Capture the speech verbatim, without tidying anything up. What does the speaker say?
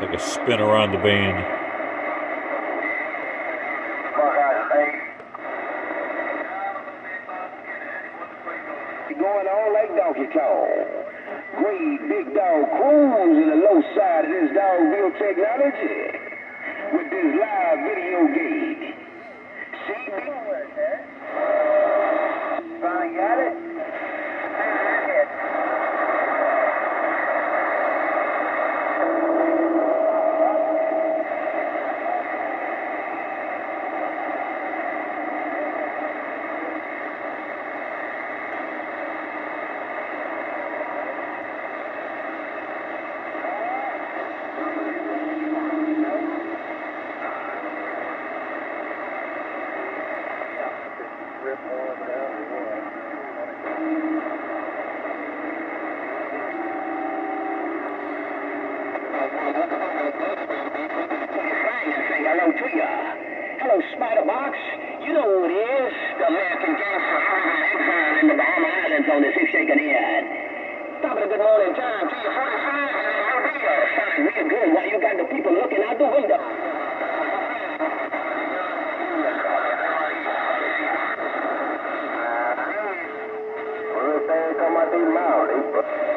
Take a spin around the band. Going on like Donkey Kong. Great big dog cruising the low side of this dog-built technology with this live video gauge. See, big work, huh? Finally got it. Hello to ya. Hello, Spider Box. You know who it is. The American gangster urban exile in the Bahama Islands on this hip-shaking head. Top of the good morning time to you, forty-five and an idea. Sounding real good while you got the people looking out the window. Well, things come out these mouths.